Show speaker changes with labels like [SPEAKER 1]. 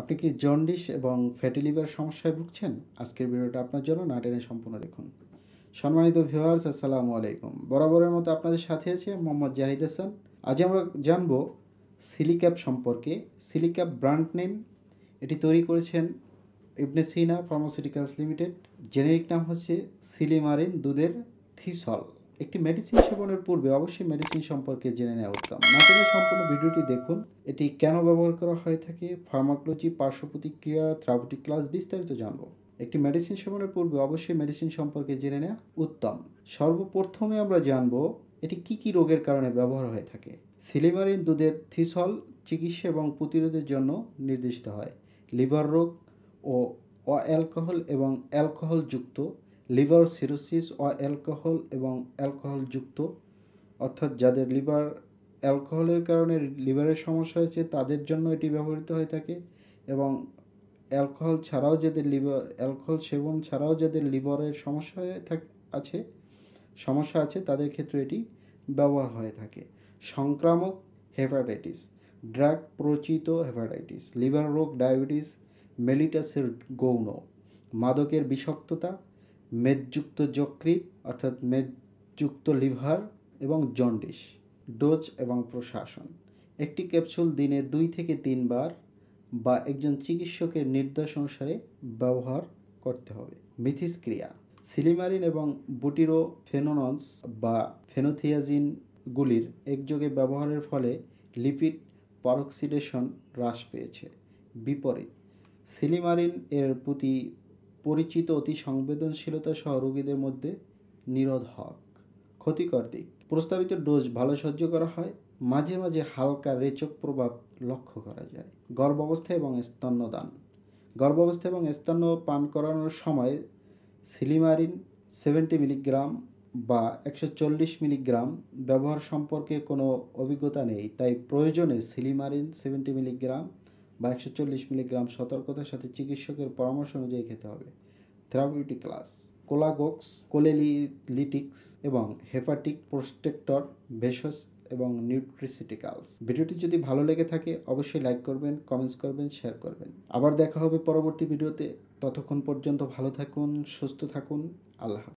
[SPEAKER 1] আপনি কি জন্ডিস এবং ফ্যাটি লিভার সমস্যায় ভুগছেন? আজকের ভিডিওটা আপনার জন্য না টেনে সম্পূর্ণ দেখুন। সম্মানিত ভিউয়ার্স, আসসালামু আলাইকুম। বরাবরের মতো আপনাদের সাথে আছে মোহাম্মদ জাহিদ হাসান। আজ আমরা জানব সিলিক্যাপ সম্পর্কে। সিলিক্যাপ ব্র্যান্ড নেম, এটি তৈরি করেছেন Ibn Sina pharmaceuticals limited. Generic নাম হচ্ছে সিলিমারিন দুধের থিসল। একটি মেডিসিন সেবনের পূর্বে অবশ্যই মেডিসিন সম্পর্কে জেনে নেওয়া উত্তম। না জেনে সম্পূর্ণ ভিডিওটি দেখুন। এটি কেন ব্যবহার করা হয়ে থাকে, ফার্মাকোলজি, পার্শ্ব প্রতিক্রিয়া, থেরাপিউটিক ক্লাস বিস্তারিত জানব। একটি মেডিসিন সেবনের পূর্বে অবশ্যই মেডিসিন সম্পর্কে জেনে নেওয়া উত্তম। সর্বপ্রথমে আমরা জানব এটি কি কি রোগের কারণে ব্যবহার হয়ে থাকে। সিলিমারিন দুধের থিসল চিকিৎসা এবং প্রতিরোধের জন্য নির্দিষ্ট হয়। লিভার রোগ ও অ্যালকোহল এবং অ্যালকোহলযুক্ত লিভার সিরোসিস অ্যালকোহল এবং অ্যালকোহলযুক্ত, অর্থাৎ যাদের লিভার অ্যালকোহলের কারণে লিভারের সমস্যা হয়েছে তাদের জন্য এটি ব্যবহৃত হয়ে থাকে, এবং অ্যালকোহল সেবন ছাড়াও যাদের লিভারের সমস্যা আছে তাদের ক্ষেত্রে এটি ব্যবহার হয়ে থাকে। সংক্রামক হেপাটাইটিস, ড্রাগ প্রচিত হেপাটাইটিস, লিভার রোগ, ডায়াবেটিস, মেলিটাসের গৌণ, মাদকের বিষাক্ততা, মেদযুক্ত যকৃৎ অর্থাৎ মেদযুক্ত লিভার এবং জন্ডিস। ডোজ এবং প্রশাসন: একটি ক্যাপসুল দিনে 2 থেকে 3 বার বা একজন চিকিৎসকের নির্দেশ অনুসারে ব্যবহার করতে হবে। মিথস্ক্রিয়া: সিলিমারিন এবং বুটিরোফেনোনস বা ফেনোথিয়াজিনগুলির একযোগে ব্যবহারের ফলে লিপিড পারঅক্সিডেশন হ্রাস পেয়েছে। বিপরীত: সিলিমারিন এর প্রতি পরিচিত অতি সংবেদনশীলতা সহ রোগীদের মধ্যে নিরোধক। ক্ষতিকর দিক: প্রস্তাবিত ডোজ ভালো সহ্য করা হয়, মাঝে মাঝে হালকা রেচক প্রভাব লক্ষ্য করা যায়। গর্ভাবস্থা এবং স্তন্যদান: গর্ভাবস্থা এবং স্তন্য পান করানোর সময় সিলিমারিন 70 মিলিগ্রাম বা 140 মিলিগ্রাম ব্যবহার সম্পর্কে কোনো অভিজ্ঞতা নেই, তাই প্রয়োজনে সিলিমারিন 70 মিলিগ্রাম বা 140 মিলিগ্রাম সতর্কতার সাথে চিকিৎসকের পরামর্শ অনুযায়ী খেতে হবে। থেরাপিউটিক ক্লাস: কোলাগক্স, কোলেলিটিক্স এবং হেপাটিক প্রোটেক্টর, ভেষজ এবং নিউট্রিসিটিক্যালস। ভিডিওটি যদি ভালো লেগে থাকে অবশ্যই লাইক করবেন, কমেন্টস করবেন, শেয়ার করবেন। আবার দেখা হবে পরবর্তী ভিডিওতে। ততক্ষণ পর্যন্ত ভালো থাকুন, সুস্থ থাকুন। আল্লাহ।